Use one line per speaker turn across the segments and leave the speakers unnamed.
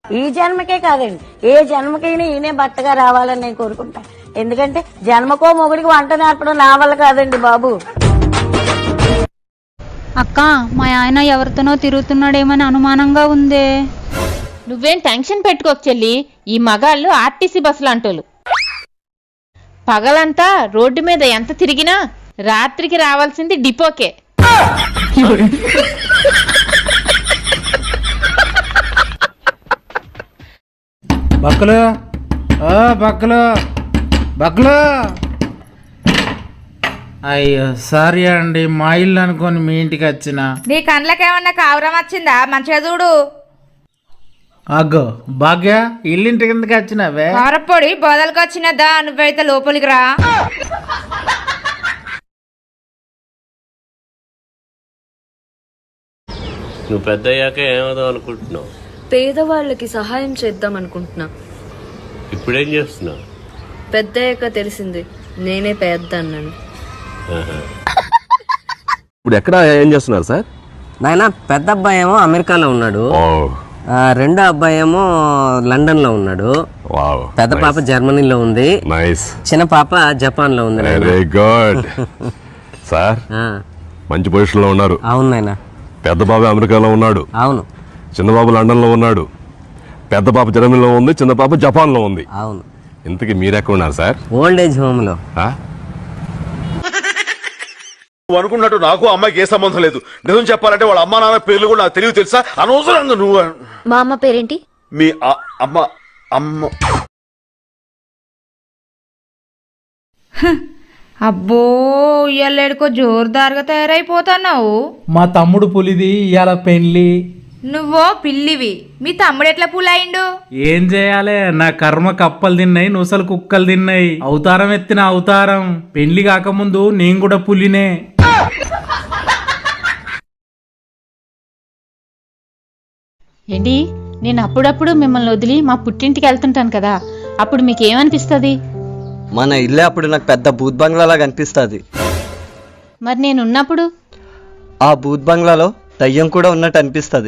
ఈ జన్మకే కాదండి, ఏ జన్మకైనా ఈయనే భర్తగా రావాలని నేను కోరుకుంటా. ఎందుకంటే జన్మకో మొగుడికి వంట నేర్పడం నా వల్ల కాదండి బాబు.
అక్క, మా ఆయన ఎవరితోనో తిరుగుతున్నాడేమని అనుమానంగా ఉందే.
నువ్వేం టెన్షన్ పెట్టుకోక చెల్లి. ఈ మగాళ్ళు ఆర్టీసీ బస్సులు అంటోళ్ళు. పగలంతా రోడ్డు మీద ఎంత తిరిగినా రాత్రికి రావాల్సింది డిపోకే.
బక్కలు బక్కలు బక్కలు. అయ్యో సారీ అండి, మా ఇల్లు అనుకోని మీ ఇంటికి వచ్చిన.
నీ కండ్లకేమన్నా కావరం వచ్చిందా? మంచిగా చూడు.
అగ్గో భాగ్య, ఇల్లింటి కిందకి వచ్చినవే.
కారపొడి బోదలకు వచ్చినదా? నువ్వైతే లోపలికి రా.
నువ్వు పెద్ద అయ్యాక ఏమవుదాం అనుకుంటున్నావు?
పేదవాళ్ళకి సహాయం చేద్దాం అనుకుంటున్నా.
ఇప్పుడేం చేస్తున్నావు?
పెద్ద అయ్యాక తెలిసింది నేనే పెద్ద అన్నాను.
ఇప్పుడు ఎక్కడ ఏం చేస్తున్నారు సార్?
నాయన పెద్ద అబ్బాయి ఏమో అమెరికాలో ఉన్నాడు, రెండో అబ్బాయి ఏమో లండన్ లో ఉన్నాడు, పెద్ద పాప జర్మనీలో ఉంది, చిన్న పాప జపాన్ లో ఉంది.
వెరీ గుడ్ సార్, మంచి పొజిషన్ లో ఉన్నారు.
అవును నాయన.
పెద్ద బాబు అమెరికాలో ఉన్నాడు.
అవును.
చిన్న బాబు లండన్ లో ఉన్నాడు. పెద్ద పాప జర్మనీలో ఉంది, చిన్న పాప జపాన్ లో ఉంది.
అవును.
ఇంతకీ మీరెక్కడ ఉన్నారు సార్?
ఓల్డ్ ఏజ్ హోమ్ లో.
నువ్వు అనుకున్నట్టు నాకు అమ్మాయికి ఏ సంబంధం లేదు. నిజం చెప్పాలంటే వాళ్ళ అమ్మా నాన్న పేర్లు కూడా నాకు తెలియదు తెలుసా? అనవసరంగా నువ్వు.
మా అమ్మ పేరేంటి?
మీ అమ్మ. అమ్మ
అబ్బో, ఇయ్యాలేడుకో జోరుదారుగా తయారైపోతున్నావు.
మా తమ్ముడు పులిది ఇవాళ పెళ్లి.
నువ్వో పిల్లివి, మీ తమ్ముడు ఎట్లా పులైండు?
ఏం చేయాలి, నా కర్మ కప్పలు తిన్నాయి, నూసలు కుక్కలు తిన్నాయి. అవతారం ఎత్తిన అవతారం. పెళ్లి కాకముందు నేను కూడా పులినే.
ఏంటి, నేను అప్పుడప్పుడు మిమ్మల్ని వదిలి మా పుట్టింటికి వెళ్తుంటాను కదా, అప్పుడు మీకేమనిపిస్తుంది?
మన ఇల్లే అప్పుడు నాకు పెద్ద బూత్ బంగ్లాలా కనిపిస్తుంది.
మరి నేను ఉన్నప్పుడు?
ఆ బూత్ బంగ్లాలో దయ్యం కూడా ఉన్నట్టు అనిపిస్తుంది.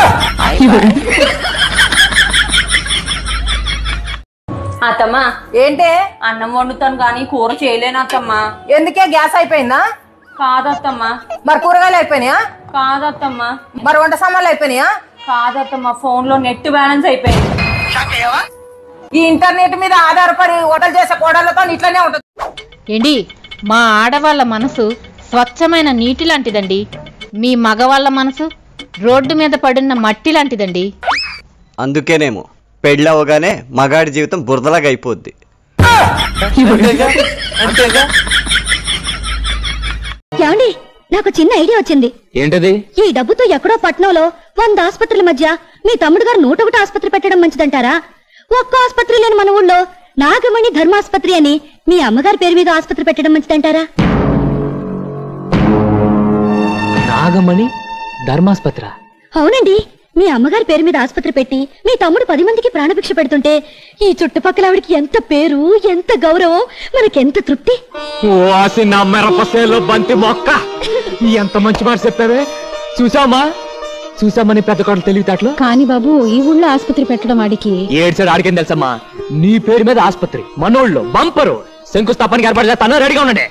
అత్తమ్మా,
ఏంటే?
అన్నం వండుతాను కానీ కూర చేయలేను అత్తమ్మా.
ఎందుకే, గ్యాస్ అయిపోయిందా?
కాదత్తమ్మా.
మరి కూరగాయలు అయిపోయినాయా?
కాదత్తమ్మా.
మరి వంట సామాన్లు అయిపోయినాయా?
కాదత్తమ్మా, ఫోన్ లో నెట్ బ్యాలెన్స్ అయిపోయింది.
ఈ ఇంటర్నెట్ మీద ఆధారపడి హోటల్ చేసే కోడలతో ఇట్లనే ఉంటుంది.
ఏంటి, మా ఆడవాళ్ళ మనసు స్వచ్ఛమైన నీటి లాంటిదండి. మీ మగవాళ్ళ మనసు రోడ్డు మీద పడిన మట్టి లాంటిదండి.
అందుకేనేమో పెళ్ళవగానే మగాడి జీవితం బురదలాగా అయిపోద్ది.
ఏమండి, నాకు చిన్న ఐడియా వచ్చింది.
ఏంటది?
ఈ డబ్బుతో ఎక్కడో పట్నంలో 100 ఆసుపత్రుల మధ్య మీ తమ్ముడు గారు 101 ఆసుపత్రి పెట్టడం మంచిదంటారా? ఒక్క ఆసుపత్రి లేని మన ఊళ్ళో నాగమణి ధర్మాసుపత్రి అని మీ అమ్మగారి పేరు మీద ఆసుపత్రి పెట్టడం మంచిదంటారా?
నాగమణి ధర్మాసుపత్రి?
అవునండి, మీ అమ్మగారి పేరు మీద ఆసుపత్రి పెట్టి మీ తమ్ముడు 10 మందికి ప్రాణభిక్ష పెడుతుంటే ఈ చుట్టుపక్కల ఆవిడికి ఎంత పేరు, ఎంత గౌరవం, మనకెంత తృప్తి.
బంతి మొక్క, ఎంత మంచి మాట చెప్పావే. చూసామని పెద్ద కోటలు తెలివితేటలు.
కాని బాబు, ఈ ఊళ్ళో ఆసుపత్రి పెట్టడం ఆడికి
ఏడ్చాడు. ఆడికేం తెలుసమ్మా? నీ పేరు మీద ఆసుపత్రి మనోళ్ళు బంపరు శంకుస్థాపనకి ఏర్పాటు చేస్తాను, రెడీగా ఉండండి.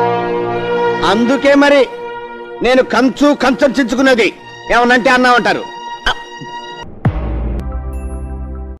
అందుకే మరి నేను కంచం చించుకున్నది. ఏమనంటే అన్నా ఉంటారు.